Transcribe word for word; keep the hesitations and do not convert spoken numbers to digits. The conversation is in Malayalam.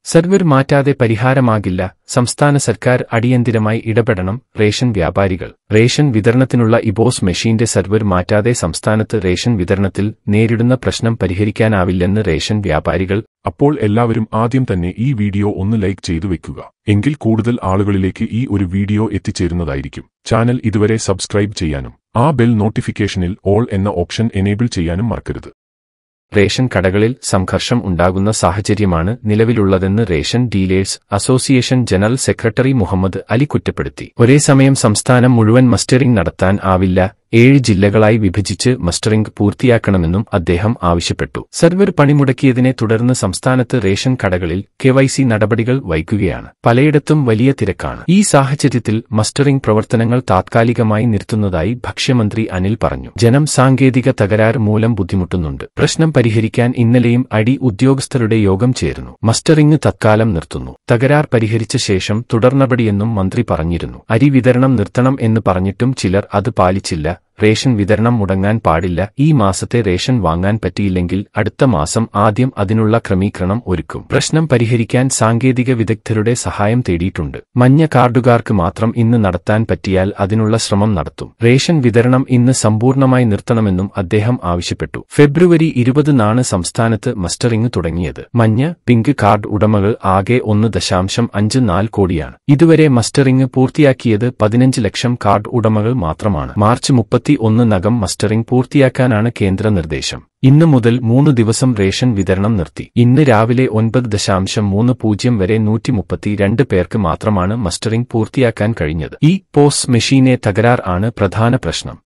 സർവർ മാറ്റാതെ പരിഹാരമാകില്ല. സംസ്ഥാന സർക്കാർ അടിയന്തിരമായി ഇടപെടണം. റേഷൻ വ്യാപാരികൾ. റേഷൻ വിതരണത്തിനുള്ള ഇബോസ് മെഷീന്റെ സർവർ മാറ്റാതെ സംസ്ഥാനത്ത് റേഷൻ വിതരണത്തിൽ നേരിടുന്ന പ്രശ്നം പരിഹരിക്കാനാവില്ലെന്ന് റേഷൻ വ്യാപാരികൾ. അപ്പോൾ എല്ലാവരും ആദ്യം തന്നെ ഈ വീഡിയോ ഒന്ന് ലൈക്ക് ചെയ്തു വെക്കുക. എങ്കിൽ കൂടുതൽ ആളുകളിലേക്ക് ഈ ഒരു വീഡിയോ എത്തിച്ചേരുന്നതായിരിക്കും. ചാനൽ ഇതുവരെ സബ്സ്ക്രൈബ് ചെയ്യാനും ആ ബെൽ നോട്ടിഫിക്കേഷനിൽ ഓൾ എന്ന ഓപ്ഷൻ എനേബിൾ ചെയ്യാനും മറക്കരുത്. റേഷൻ കടകളിൽ സംഘർഷം ഉണ്ടാകുന്ന സാഹചര്യമാണ് നിലവിലുള്ളതെന്ന് ration dealers association general secretary Muhammad Ali കുറ്റപ്പെടുത്തി. ഒരേ സമയം സംസ്ഥാനം മുഴുവൻ മസ്റ്ററിംഗ് നടത്താൻ ആവില്ല. ഏഴ് ജില്ലകളായി വിഭജിച്ച് മസ്റ്ററിംഗ് പൂർത്തിയാക്കണമെന്നും അദ്ദേഹം ആവശ്യപ്പെട്ടു. സർവർ പണിമുടക്കിയതിനെ തുടർന്ന് സംസ്ഥാനത്ത് റേഷൻ കടകളിൽ കെവൈസി നടപടികൾ വൈകുകയാണ്. പലയിടത്തും വലിയ തിരക്കാണ്. ഈ സാഹചര്യത്തിൽ മസ്റ്ററിംഗ് പ്രവർത്തനങ്ങൾ താത്കാലികമായി നിർത്തുന്നതായി ഭക്ഷ്യമന്ത്രി അനിൽ പറഞ്ഞു. ജനം സാങ്കേതിക തകരാർ മൂലം ബുദ്ധിമുട്ടുന്നുണ്ട്. പ്രശ്നം പരിഹരിക്കാൻ ഇന്നലെയും അടി ഉദ്യോഗസ്ഥരുടെ യോഗം ചേർന്നു. മസ്റ്ററിംഗ് തത്കാലം നിർത്തുന്നു. തകരാർ പരിഹരിച്ച ശേഷം തുടർനടപടിയെന്നും മന്ത്രി പറഞ്ഞിരുന്നു. അരി വിതരണം നിർത്തണം എന്ന് പറഞ്ഞിട്ടും ചിലർ അത് പാലിച്ചില്ല. റേഷൻ വിതരണം മുടങ്ങാൻ പാടില്ല. ഈ മാസത്തെ റേഷൻ വാങ്ങാൻ പറ്റിയില്ലെങ്കിൽ അടുത്ത മാസം ആദ്യം അതിനുള്ള ക്രമീകരണം ഒരുക്കും. പ്രശ്നം പരിഹരിക്കാൻ സാങ്കേതിക വിദഗ്ധരുടെ സഹായം തേടിയിട്ടുണ്ട്. മഞ്ഞ കാർഡുകാർക്ക് മാത്രം ഇന്ന് നടത്താൻ പറ്റിയാൽ അതിനുള്ള ശ്രമം നടത്തും. റേഷൻ വിതരണം ഇന്ന് സമ്പൂർണ്ണമായി നിർത്തണമെന്നും അദ്ദേഹം ആവശ്യപ്പെട്ടു. ഫെബ്രുവരി ഇരുപതിനാണ് സംസ്ഥാനത്ത് മസ്റ്ററിംഗ് തുടങ്ങിയത്. മഞ്ഞ, പിങ്ക് കാർഡ് ഉടമകൾ ആകെ ഒന്ന് ദശാംശം അഞ്ച് നാല് കോടിയാണ്. ഇതുവരെ മസ്റ്ററിംഗ് പൂർത്തിയാക്കിയത് പതിനഞ്ച് ലക്ഷം കാർഡ് ഉടമകൾ മാത്രമാണ്. മാർച്ച് മുപ്പത്തി ഒന്ന് നകം മസ്റ്ററിംഗ് പൂർത്തിയാക്കാനാണ് കേന്ദ്ര നിർദ്ദേശം. ഇന്ന് മുതൽ മൂന്ന് ദിവസം റേഷൻ വിതരണം നിർത്തി. ഇന്ന് രാവിലെ ഒൻപത് ദശാംശം മൂന്ന് പൂജ്യം വരെ നൂറ്റി മുപ്പത്തിരണ്ട് പേർക്ക് മാത്രമാണ് മസ്റ്ററിംഗ് പൂർത്തിയാക്കാൻ കഴിഞ്ഞത്. ഈ പോസ് മെഷീനെ തകരാർ ആണ് പ്രധാന പ്രശ്നം.